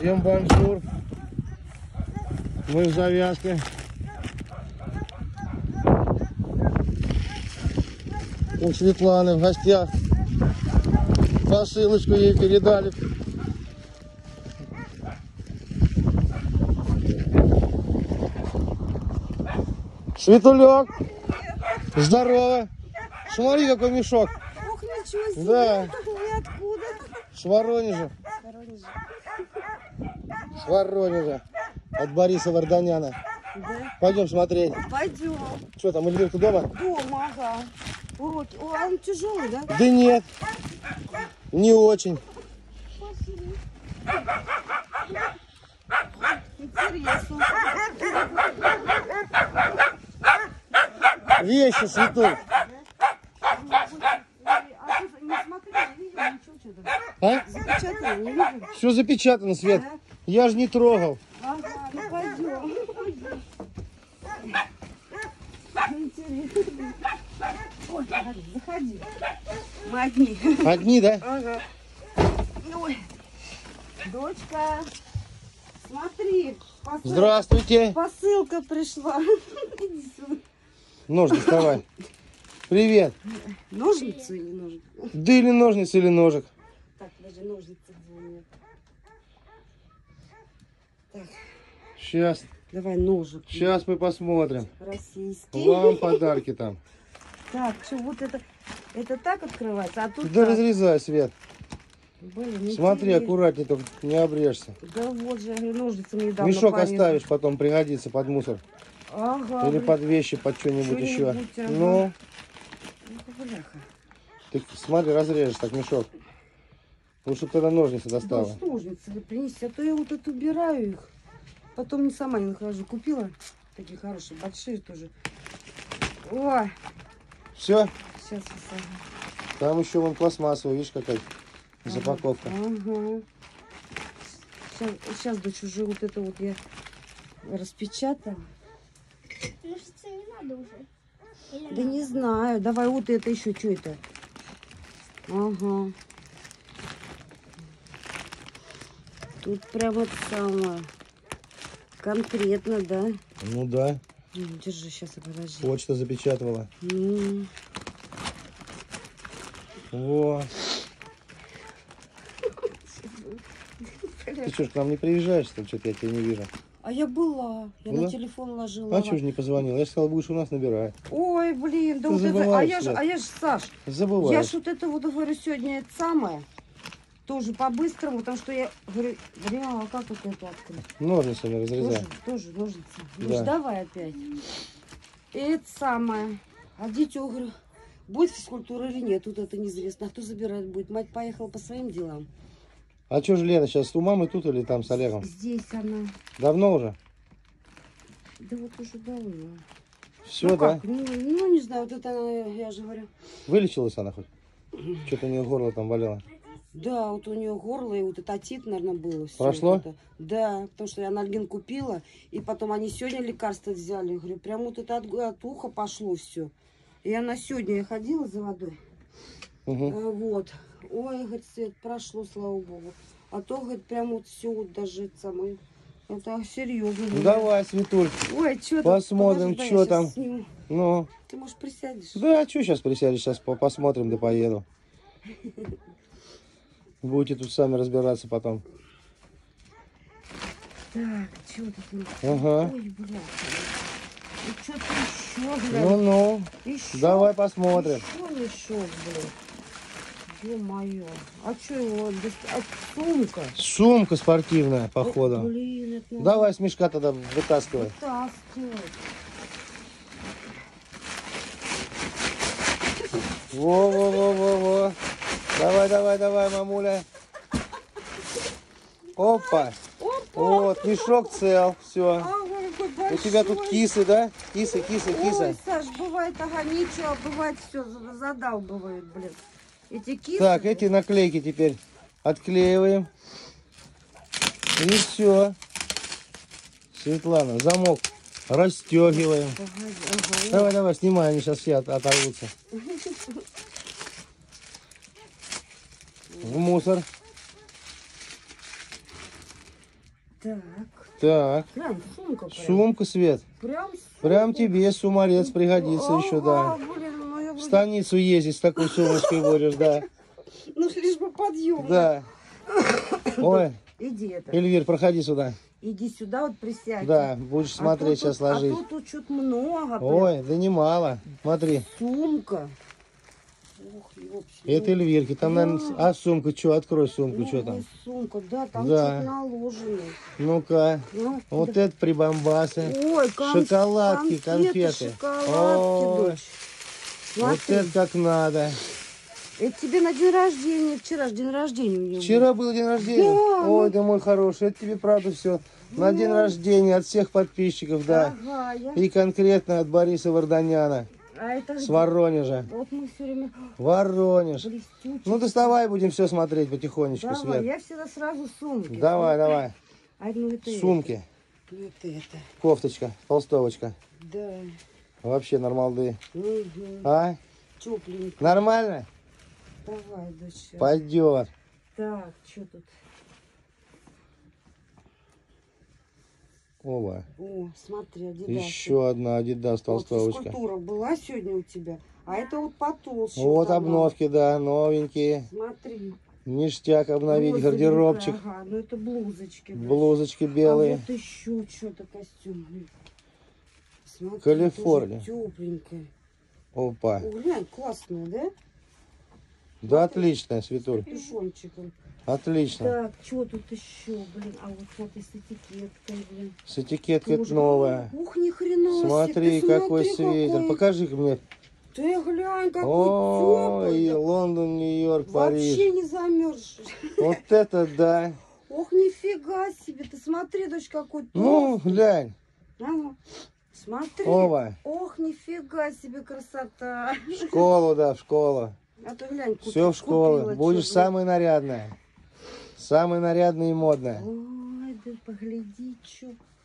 Всем бонжур. Мы в завязке. У Светланы в гостях. Посылочку ей передали. Светулек. Здорово. Смотри, какой мешок. Ох, ничего себе. Да. И откуда? С Воронежа. С Воронежа. От Бориса Варданяна. Да. Пойдем смотреть. Пойдем. Что там, Эльвирка дома? Дома, ага. Уроки. О, он тяжелый, да? Да нет. Не очень. Интересно. Вещи, Светуль. А ты не смотри, не видел ничего что-то. А? Запечатано, не видел? Все запечатано, Свет. Да? Я же не трогал. Ага, ну пойдем. Интересно. Ой, заходи. Мы одни. Одни, да? Ага. Ой. Дочка, смотри. Здравствуйте. Посылка пришла. Иди сюда. Нож доставай. Привет. Ножницы или ножик? Да или ножницы, или ножик. Так, даже ножницы где у меня. Так, Сейчас. давай ножик. Сейчас мы посмотрим. Российский. Вам подарки там. Так, что вот это так открывается, а тут Да так. разрезай, Свет. Блин, Смотри, интересно. аккуратнее, только не обрежься. Да вот же, я говорю, ножницы мне недавно Мешок порезали. оставишь, потом пригодится под мусор. Ага. Или блин. под вещи, под что-нибудь еще. Что-нибудь, ага. Ну, Ну, бляха. ты смотри, разрежешь так мешок. Лучше бы тогда ножницы достала. Да, ножницы принести, а то я вот это убираю их. Потом не сама не нахожу. Купила такие хорошие, большие тоже. Ой, Все? сейчас высажу. Там еще вон пластмассовая, видишь, какая запаковка. Ага. Сейчас, дочь, уже вот это вот я распечатала. Ножницы не надо уже. Или Да надо? не знаю. Давай вот это еще, что это? Ага. Тут прямо это самое. Конкретно, да? Ну да, Держи, сейчас я подожди. почта запечатывала. Ну, Во. Ты что ж к нам не приезжаешь, что что-то я тебя не вижу. а я была. Я Была? на телефон ложила. А что ж не позвонил? Я же сказал, будешь у нас набирать. Ой, блин, да Ты вот это. забываешь, А я ж, Саш, я Забываешь. ж вот это вот говорю сегодня это самое. Тоже по-быстрому, потому что я говорю, блин, а как вот это открыть? Ножницами разрезай. Тоже ножницы. Да. Ну ж давай опять. И это самое. А дитё, говорю, будет физкультура или нет, тут это неизвестно. А кто забирать будет? Мать поехала по своим делам. А что же Лена сейчас у мамы тут или там с Олегом? Здесь она. Давно уже? Да вот уже давно. Все, Ну да? как? Ну, не знаю, вот это она, я же говорю. Вылечилась она хоть? Что-то у нее горло там болело. Да, вот у нее горло, и вот это отит, наверное, было. Всё Прошло? вот это. Да, потому что я анальгин купила, и потом они сегодня лекарства взяли. Я говорю, прям вот это от уха пошло все. И она сегодня, я ходила за водой. Угу. Вот. Ой, говорит, Свет, прошло, слава богу. А то, говорит, прям вот все, вот даже это самое. Это серьезно. Ну давай, Светуль, Ой, что посмотрим, что там. Ну, Ты, может, присядешь? да, что сейчас присядешь, сейчас посмотрим, да поеду. Будете тут сами разбираться потом. Так, что тут? Ага. Ой, бля. И что-то еще, блядь. Ну-ну, Еще. давай посмотрим. Еще мешок, блядь. Ё-моё. А что его? А сумка? Сумка спортивная, походу. Ой, блин, это надо Давай с мешка тогда вытаскивай. вытаскивать. Во-во-во-во-во. Давай, давай, давай, мамуля. Опа. Вот, мешок цел. Все. Ой, какой У большой. тебя тут кисы, да? Кисы, кисы, Ой, кисы. Саш, бывает, ага, ничего, бывает все задалбывает, блин. Эти кисы. Так, эти наклейки теперь отклеиваем. И все. Светлана, замок расстегиваем. Погоди, ага. Давай, давай, снимай, они сейчас все оторвутся. В мусор. Так. Так, Глянь, сумка прям. сумка, Свет. Прям Прям тебе сумарец пригодится еще, да. Блин, ну я В вроде... станицу ездить с такой сумочкой будешь, да. Ну, лишь бы подъем. Да. Ой, Иди это. Эльвир, проходи сюда. Иди сюда, вот присядь. Да, будешь смотреть, сейчас ложить. А тут что-то много. прям. Ой, да немало. Смотри, Сумка. Ох, ёпсель. это Эльвирки. Там, наверное... А сумка что? Открой сумку, что там. Сумка, да, там Да. что-то наложено. Ну-ка. Ну, Вот это прибамбасы. Ой, Шоколадки, конфеты. Шоколадки, Ой, дочь. вот Смотри, это как надо. это тебе на день рождения. Вчера же день рождения у нее Вчера был день рождения. Да, Ой, да мой хороший, это тебе правда все. На день рождения от всех подписчиков, да. Ага, я... И конкретно от Бориса Варданяна А это с где? Воронежа. Вот мы все время... Воронеж. Блестючий. Ну доставай, будем все смотреть потихонечку, Давай, Свет. я всегда сразу сумки. Давай, давай. А, ну это Сумки, это. Ну это. кофточка, толстовочка. Да. Вообще нормалды. Угу. А? Тепленько. Нормально? Давай, дочь. Пойдет. Так, что тут? Оба. О, смотри, Адидас. Еще одна Адидас Вот толстовочка. физкультура была сегодня у тебя, а это вот потолще. Вот она. обновки, да, новенькие. Смотри. Ништяк обновить, Розовенькая, гардеробчик. Ага, ну это блузочки. блин. Блузочки А белые. вот еще что-то костюм. Блин. Смотри, Калифорния. Тепленькая. Опа. О, глянь, классная, да? Да, отличная, Светуль. Капюшончиком. Отлично. Так, что тут еще, блин? А вот и с этикеткой, блин. С этикеткой Тоже. новая. Ух, ни хрена себе, Смотри, ты какой смотри, свитер. какой. Покажи-ка мне. Ты глянь, какой Ой, теплый. Лондон, Нью-Йорк, Вообще Париж. не замерзший. Вот это да. Ох, нифига себе. Ты смотри, дочь, какой Ну, толстый. глянь. Ага. Смотри. Ова. Ох, нифига себе красота. В школу, да, в школу. А то глянь, Все в школу. купила Будешь чё, самая нарядная. Самая нарядная и модная. Ой, да погляди, что.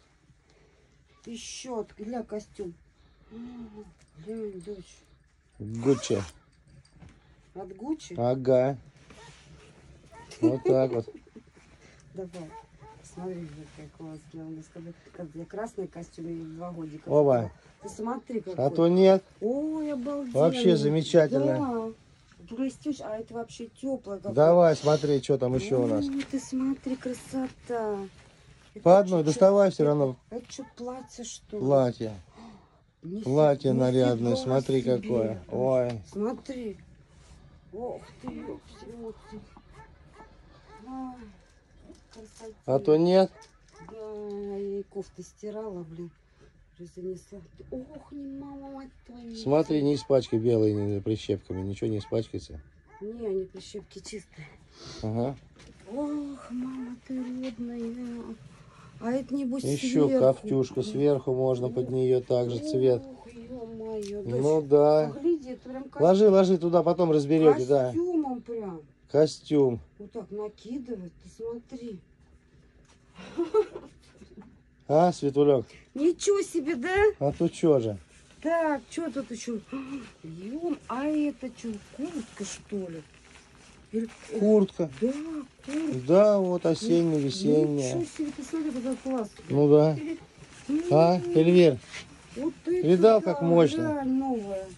Еще, глянь, костюм. Глянь, дочь. Гуччи. От Гуччи? Ага. Вот так вот. Давай. Смотри, как классно. У нас когда красный костюм и 2 годика. Оба. Ты смотри, какой. А то нет. Ой, обалденно. Вообще замечательно. Да. Блестюч, а это вообще теплое. Давай, смотри, что там еще у нас. Ой, ты смотри, красота. Это По одной чё- доставай все равно Это что, платье, что ли? платье. Нифига- Платье нифига нарядное, смотри себе. какое. Ой. Смотри. Ох ты, ёпсель. Ай, красота. А то нет. Да, я ей кофты стирала, блин. Уже занесла. Ох, не мама, мать твою. Смотри, не испачкай белыми прищепками. Ничего не испачкается. Не, они прищепки чистые. Ага. Ох, мама ты родная. А это небось Еще сверху. кофтюшку сверху можно под нее также цвет. Ох, ё-моё, Ну дочь, да. погляди, это прям Ложи, ложи туда, потом разберете, да. костюмом прям. Костюм. Вот так накидывать, ты смотри. А, Светулек? Ничего себе, да? А то что же? Так, что тут еще? А это что, куртка что ли? Или- Куртка. Да, куртка. Да, вот осенне-весенняя. Ничего себе, ты смотри, какая классная. Ну да. А, Эльвир? Вот это Видал, да, как мощно? Да, новая.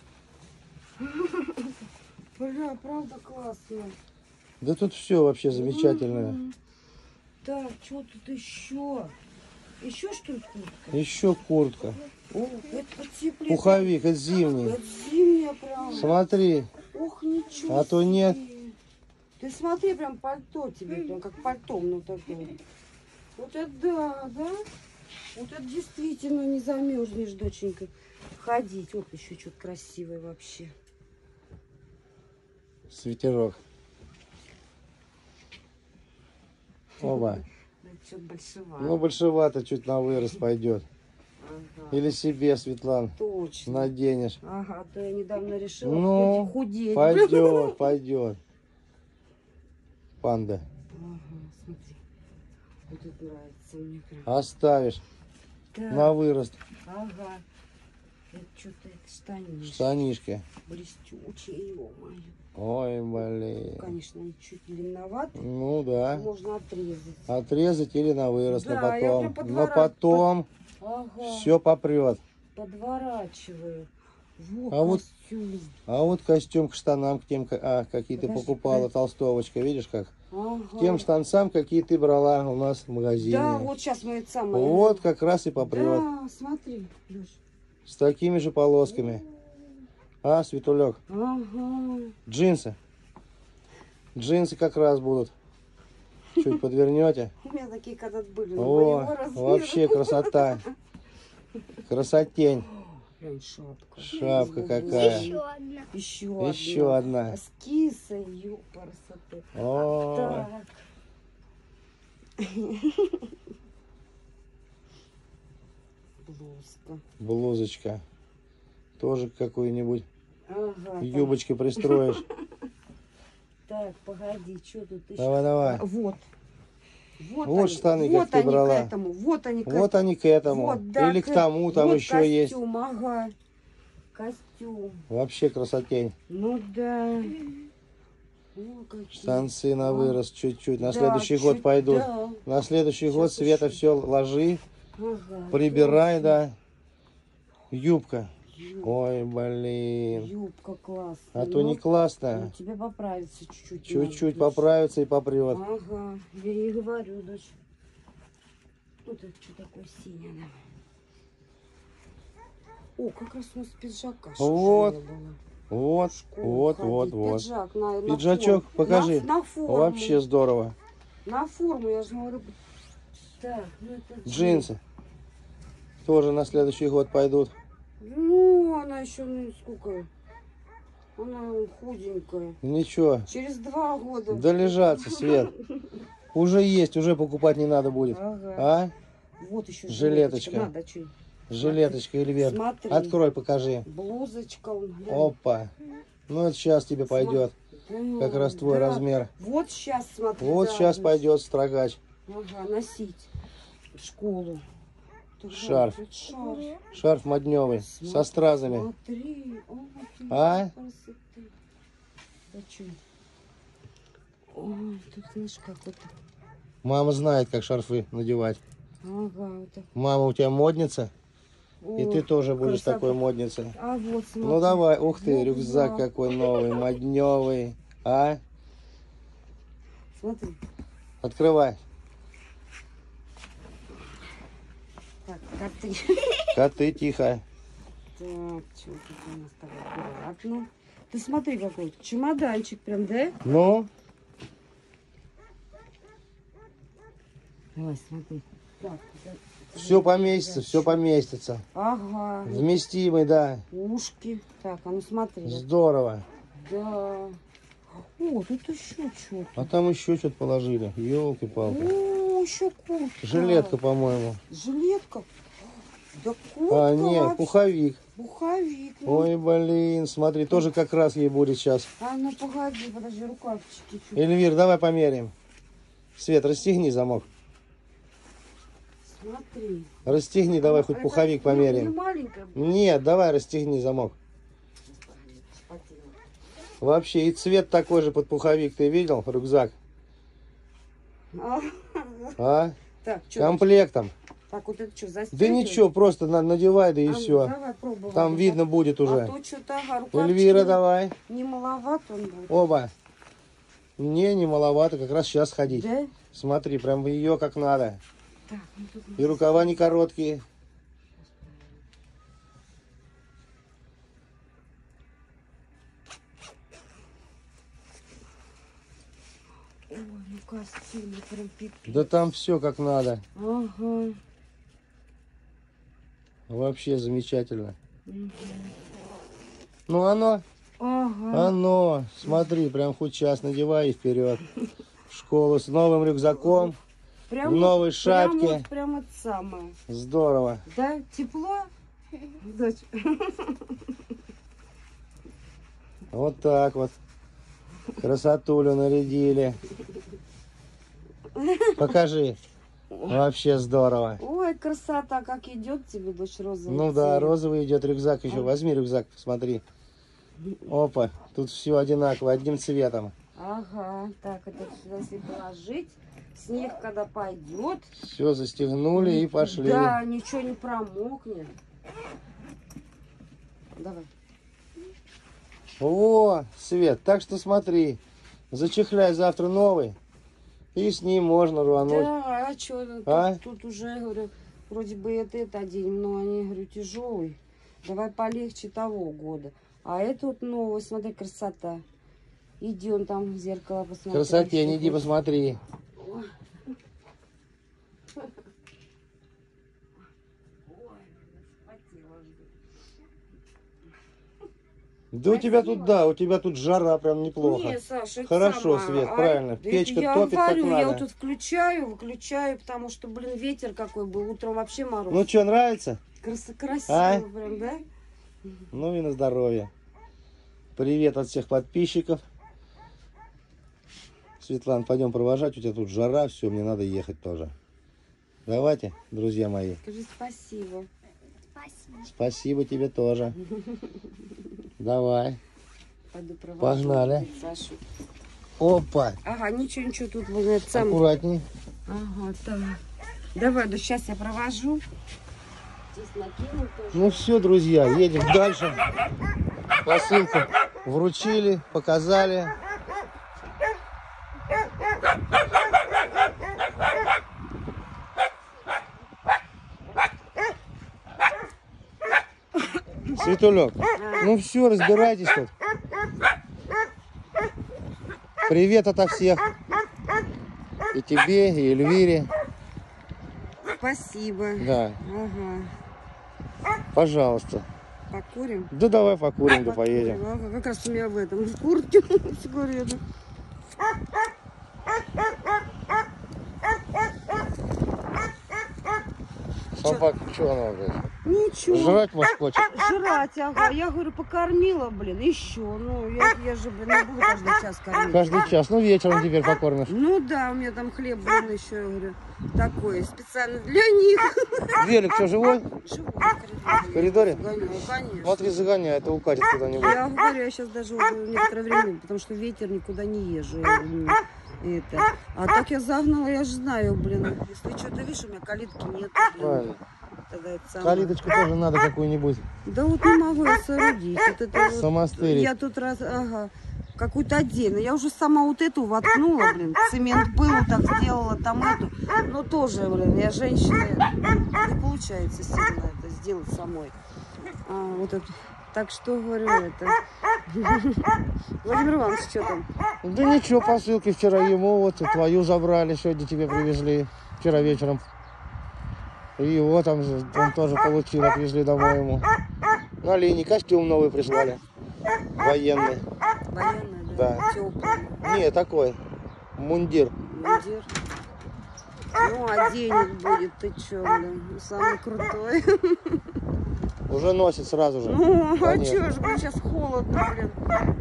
Бля, правда классная. Да тут все вообще замечательное. Мгм. Так, что тут еще? Еще что ли куртка? Еще куртка. О, это потеплее. Пуховик, это зимний. Это зимняя прям. Смотри. Ох, ничего А то себе. нет. Ты смотри, прям пальто тебе, прям как пальто, ну такое. Вот это да, да? Вот это действительно не замерзнешь, доченька. Ходить. Вот еще что-то красивое вообще. Свитерок. Оба. Да, что-то большевато. Ну, большевато чуть на вырост пойдет. Ага. Или себе, Светлан, Точно. наденешь. Ага, то я недавно решила Ну, худеть. пойдет, пойдет. Панда. Ага, смотри. Вот это нравится мне прям. Оставишь Так, на вырост. ага. Это что-то это штанишки. Штанишки. Блестючие, ё-моё. Ой, блин. Конечно, они чуть длинноваты. Ну да. Можно отрезать. Отрезать или на вырост, Да, на я потом. прям Но потом Ага. все попрет. Подворачиваю. Вот А вот- костюм. А вот костюм к штанам, к тем, какие ты Подожди, покупала, толстовочка, видишь как? Ага. К тем штанцам, какие ты брала у нас в магазине. Да, вот сейчас мы это самое. Вот как раз и попрет. Да, смотри, Лёш. С такими же полосками. А, Светулек? Ага. Джинсы. Джинсы как раз будут. Чуть подвернете. У меня такие когда-то были, но О, моего размера. вообще красота. Красотень. Прям шапка. Шапка какая. Еще одна. Еще одна. С кисой, ёпарасоте. О, Так. Блузка. блузочка. Тоже какую-нибудь Ага. там. юбочки пристроишь. Так, погоди, что тут еще? Давай, давай. Вот. Вот они, штаны, вот как ты они брала. к этому, вот они к Вот они к этому. Вот, да, Или к тому, там вот еще есть. костюм, ага. Костюм. Вообще красотень. Ну да. О, какие. Штанцы на А. вырост чуть-чуть. На Да, следующий год чуть, пойдут. да. На следующий год, Сейчас Света, еще. все ложи, Ага, прибирай, точно. да. Юбка. Юбка, Ой, блин. юбка классная. А то не Ну, классно. тебе поправиться чуть-чуть. Чуть-чуть надо, дочь. поправится и попрет. Ага, я ей говорю, дочь. Вот это что такое синее? Давай. О, как раз у нас пиджака. Вот. школьная была. Вот, Школу вот, ходить. вот, вот. Пиджак на Пиджачок, форму. покажи. На форму. Вообще здорово. На форму, я же говорю. Так, ну это Джинсы. Тоже на следующий год пойдут. Ну, она еще, ну, сколько? Она худенькая. Ничего. Через 2 года. Долежаться, Свет. Уже есть, уже покупать не надо будет. Ага. А? Вот еще Жилеточка. Надо что? Жилеточка, Эльвир. Смотри. Открой, покажи. Блузочка. Глянь. Опа. Ну, это сейчас тебе пойдет. Да, Как раз твой да. размер. Вот сейчас, смотри. Вот да, сейчас Люсь. пойдет строгач. Ага, носить в школу. Так, Шарф. вот шарф. Шарф модневый. Со стразами. Смотри. О, А? красоты. Да что? Ой, тут, знаешь, какой-то. Мама знает, как шарфы надевать. Ага, вот так. Мама у тебя модница. И О, ты тоже будешь красота. такой модницей. А вот, смотри. Ну давай, ух ты, Рюкзак. рюкзак какой новый, модневый. А? Смотри. Открывай. Так, коты. Коты, тихо. Так, что тут у нас так аккуратно. Ты смотри, какой чемоданчик прям, да? Ну, Давай, смотри. Так, все поместится, все поместится. Ага. Вместимый, да. Ушки. Так, а ну смотри. Здорово. Да. О, тут еще что-то. А там еще что-то положили. Елки-палки. О, еще куртка. Жилетка, по-моему. Жилетка. Да куртка А, нет, вообще. пуховик. Пуховик. Ну. Ой, блин, смотри, тоже как раз ей будет сейчас. А ну погоди, подожди, рукавчики. чуть. Эльвир, давай померяем. Свет, расстегни замок. Смотри. Расстегни, давай хоть Это пуховик Не померяем. маленькая. Нет, давай расстегни замок. Вообще, и цвет такой же под пуховик. Ты видел? Рюкзак. А, А? Так, что? Комплектом. Так, вот это что, Да застегивать? ничего, просто надевай, да и А ну, все. Давай пробовать. Там видно будет А уже. то что-то, ага, рукавчики Эльвира, давай. не маловат он будет. Оба. Не маловато, как раз сейчас ходить. Да? Смотри, прям в ее как надо. Так, ну тут... И рукава не короткие. Ой, ну костюм, прям пипец. Да там все как надо. Ага. Вообще замечательно. Мгм. Ну оно, Ага. оно. Смотри, прям хоть час надевай и вперед. В школу с новым рюкзаком. Прям в новой вот- шапке. Прям, вот, прям это самое. Здорово. Да? Тепло? Дочь. Вот так вот. Красотулю нарядили. Покажи. Вообще здорово. Ой, красота, как идет тебе, дочь, розовый Ну да, цвет. розовый идет рюкзак еще. Возьми рюкзак, смотри. Опа, тут все одинаково, одним цветом. Ага, так, это сюда если положить, снег когда пойдет. Все, застегнули и пошли. Да, ничего не промокнет. Давай. О, Свет, так что смотри, зачехляй завтра новый, и с ним можно рвануть. Да, а что, тут, А? тут уже, говорю, вроде бы это оденем, но они, говорю, тяжелый. Давай полегче того года. А это вот новый, смотри, красота. Иди он там в зеркало посмотри. Красоте, что иди хочешь. посмотри. Ой. Да у тебя тут, да, у тебя тут жара прям неплохо. Не, Саша, это Хорошо, самое. Свет, правильно. Это Печка я топит, как говорю, я надо. вот тут включаю, выключаю, потому что, блин, ветер какой был. Утром вообще мороз. Ну что, нравится? Красиво А? прям, да? Ну и на здоровье. Привет от всех подписчиков. Светлана, пойдем провожать. У тебя тут жара, все, мне надо ехать тоже. Давайте, друзья мои. Скажи спасибо. Спасибо. Спасибо тебе тоже. Давай. Пойду провожу. Погнали. Сашу. Опа. Ага, ничего, тут вот это самое. Аккуратней. Ага, так. Давай, да сейчас я провожу. Здесь накинем тоже. Ну все, друзья, едем дальше. Посылку вручили, показали. Светулек, ну все, разбирайтесь тут. Привет ото всех. И тебе, и Эльвире. Спасибо. Да, Ага. пожалуйста. Покурим? Да давай покурим, да поедем. Ага, как раз у меня в этом в куртке сигареты. Собака, что она говорит? Ничего. Жрать может хочет. Жрать, ага. Я говорю, покормила, блин, еще. Ну, я же, блин, не буду каждый час кормить. Каждый час. Ну, вечером теперь покормишь. Ну да, у меня там хлеб, блин, еще, я говорю, такой, специально для них. Велик, что, живой? Живу В коридоре? Гоняю, конечно. Смотри, загоняй, это укатит куда-нибудь. Я говорю, я сейчас даже уже некоторое время, потому что ветер, никуда не езжу. Я говорю, это. А так я загнала, я же знаю, блин. Если что-то видишь, у меня калитки нет. Правильно. Тогда это самое. Калиточку тоже надо какую-нибудь. Да вот не могу я соорудить. Вот это вот, Самостырить. я тут раз, ага, какую-то отдельно. Я уже сама вот эту воткнула, блин. Цемент был, так сделала там эту. Но тоже, блин, я женщина. Не получается сильно это сделать самой. А, вот это. Так что, говорю, это... Владимир Иванович, что там? Да ничего, посылки вчера ему, вот и твою забрали, сегодня тебе привезли. Вчера вечером. И его там же, он тоже получил, отвезли домой ему. На линии костюм новый прислали. Военный. Военный, да? Да. Теплый. Не, такой. Мундир. Мундир. Ну, а денег будет, ты чё, блин? Самый крутой. Уже носит сразу же. Ну, а Конечно. чё же, блин, сейчас холодно, блин.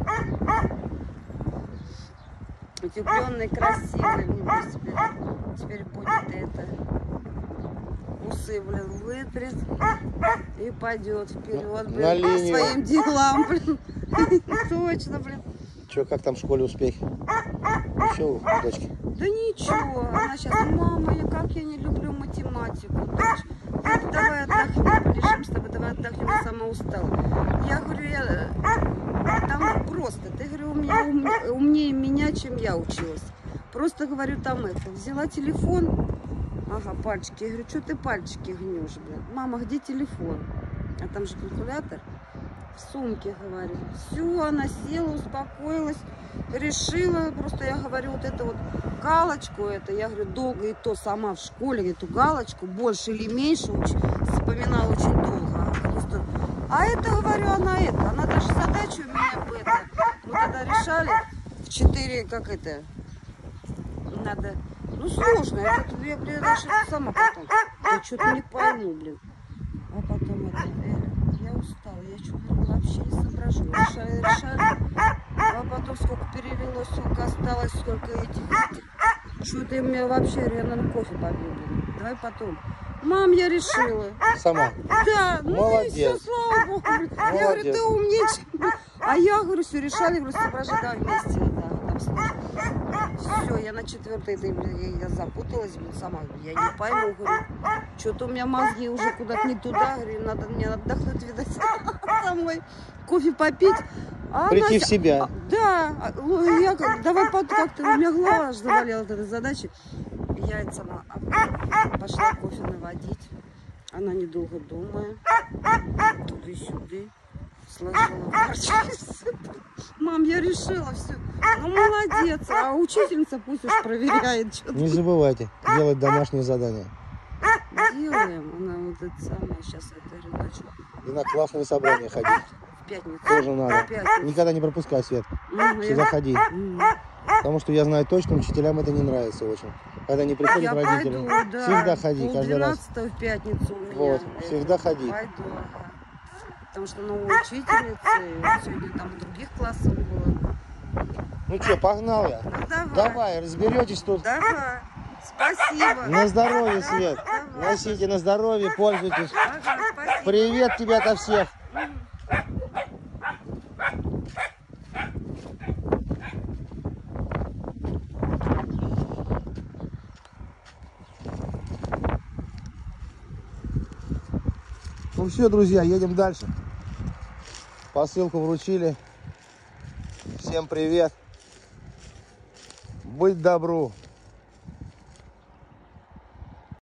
Утепленный, красивый. Небось, теперь будет это. Усы, блин, вытрет и пойдет вперед, блин, На по линию. своим делам, блин. Точно, блин. Че, как там в школе успехи? Ничего, дочки? Да ничего, она сейчас, мама, как я не люблю математику, дочь. Давай отдохнем, полежим с тобой, давай отдохнем, я сама устала. Я говорю, там просто, ты, говорю, умнее меня, чем я училась. Просто, говорю, там это, взяла телефон, ага, пальчики, я говорю, что ты пальчики гнешь, блин? Мама, где телефон? А там же калькулятор. В сумке, говорю. Все, она села, успокоилась, решила, просто я говорю, вот эту вот галочку, это, я говорю, долго и то сама в школе эту галочку, больше или меньше, вспоминала очень долго. А это, говорю, она даже задачу у меня это, мы тогда решали в 4, как это, надо, ну сложно, это, я даже сама потом, я что-то не пойму, блин. А потом это, я устала, я что-то вообще не соображу. Решали. А потом сколько перевелось, сколько осталось, сколько этих. Что ты мне вообще реально кофе попил? Давай потом. Мам, я решила. Сама. Да, ну и Молодец. все, слава богу. Я говорю, Молодец. ты умнее, чем... А я говорю, все решали, говорю, соображай, давай вместе. Да, все, я на 4-й, я запуталась, блин, сама. Я не пойму, говорю, что-то у меня мозги уже куда-то не туда, говорю, надо мне отдохнуть, видать, домой, кофе попить. А Прийти она- в себя. Да, я давай как-то, у меня голова аж завалила от этой задачи. Я это сама пошла кофе наводить. Она, недолго думая, туды-сюды, сложила горчицу. Мам, я решила все. Ну, молодец. А учительница пусть уж проверяет, что Не забывайте делать домашние задания. делаем. Она вот это самое сейчас, это рядочек. И на классные собрания ходить. В пятницу. Тоже надо. В пятницу. Никогда не пропускай, Свет. Мгм, Всегда ходи. Мгм. Потому что я знаю точно, учителям это не нравится очень. Когда не приходят Я родители. пойду, да. Всегда ходи, каждый раз. 12 в пятницу у меня. Вот, всегда ходи. Пойду, ага. Потому что новая учительница, сегодня там в других классах было. Ну что, погнал я? Ну, давай. Давай, разберетесь тут. Давай. Спасибо. На здоровье, Свет. Давай. Носите на здоровье, пользуйтесь. Ага, спасибо. Привет тебе ото всех. Ну все, друзья, едем дальше. Посылку вручили. Всем привет. Быть добру.